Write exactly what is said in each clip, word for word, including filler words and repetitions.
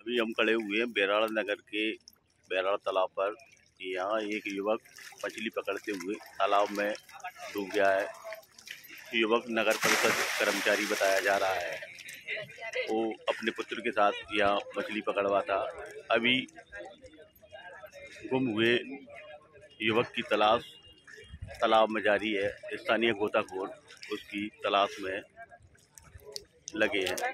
अभी हम खड़े हुए हैं बैराड़ नगर के बैराड़ तालाब पर। यहाँ एक युवक मछली पकड़ते हुए तालाब में डूब गया है। युवक नगर परिषद कर्मचारी बताया जा रहा है। वो अपने पुत्र के साथ यहाँ मछली पकड़वा था। अभी गुम हुए युवक की तलाश तालाब में जारी है। स्थानीय गोताखोर उसकी तलाश में लगे हैं।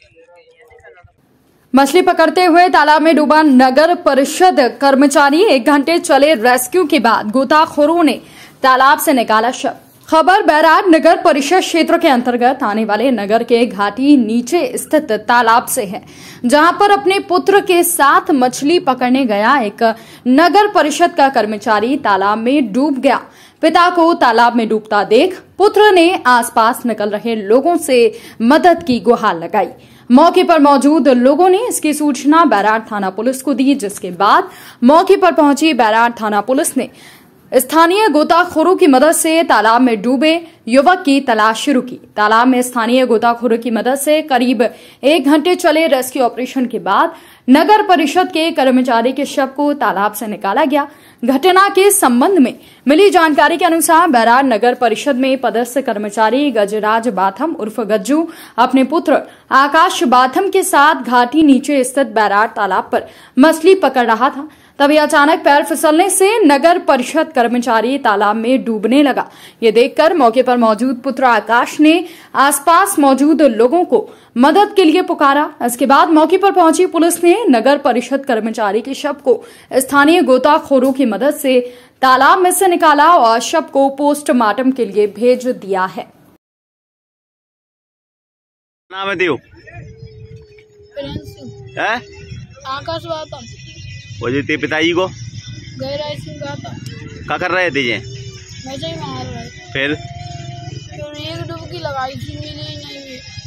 मछली पकड़ते हुए तालाब में डूबा नगर परिषद कर्मचारी। एक घंटे चले रेस्क्यू के बाद गोताखोरों ने तालाब से निकाला शव। खबर बैराड़ नगर परिषद क्षेत्र के अंतर्गत आने वाले नगर के घाटी नीचे स्थित तालाब से है, जहां पर अपने पुत्र के साथ मछली पकड़ने गया एक नगर परिषद का कर्मचारी तालाब में डूब गया। पिता को तालाब में डूबता देख पुत्र ने आसपास निकल रहे लोगों से मदद की गुहार लगाई। मौके पर मौजूद लोगों ने इसकी सूचना बैराड़ थाना पुलिस को दी, जिसके बाद मौके पर पहुंची बैराड़ थाना पुलिस ने स्थानीय गोताखोरों की मदद से तालाब में डूबे युवक की तलाश शुरू की। तालाब में स्थानीय गोताखोरों की मदद से करीब एक घंटे चले रेस्क्यू ऑपरेशन के बाद नगर परिषद के कर्मचारी के शव को तालाब से निकाला गया। घटना के संबंध में मिली जानकारी के अनुसार बैराड़ नगर परिषद में पदस्थ कर्मचारी गजराज बाथम उर्फ गज्जू अपने पुत्र आकाश बाथम के साथ घाटी नीचे स्थित बैराड़ तालाब पर मछली पकड़ रहा था। तभी अचानक पैर फिसलने से नगर परिषद कर्मचारी तालाब में डूबने लगा। ये देखकर मौके पर मौजूद पुत्र आकाश ने आसपास मौजूद लोगों को मदद के लिए पुकारा। इसके बाद मौके पर पहुंची पुलिस ने नगर परिषद कर्मचारी के शव को स्थानीय गोताखोरों की मदद से तालाब में से निकाला और शव को पोस्टमार्टम के लिए भेज दिया है। नाम है देव है आकाश बाथम। वजह ते पिताजी को गहराई सिंह गाता क्या कर रहे थे जे मजे ही मार रहे। फिर फिर एक डुबकी लगाई थी, मिली नहीं।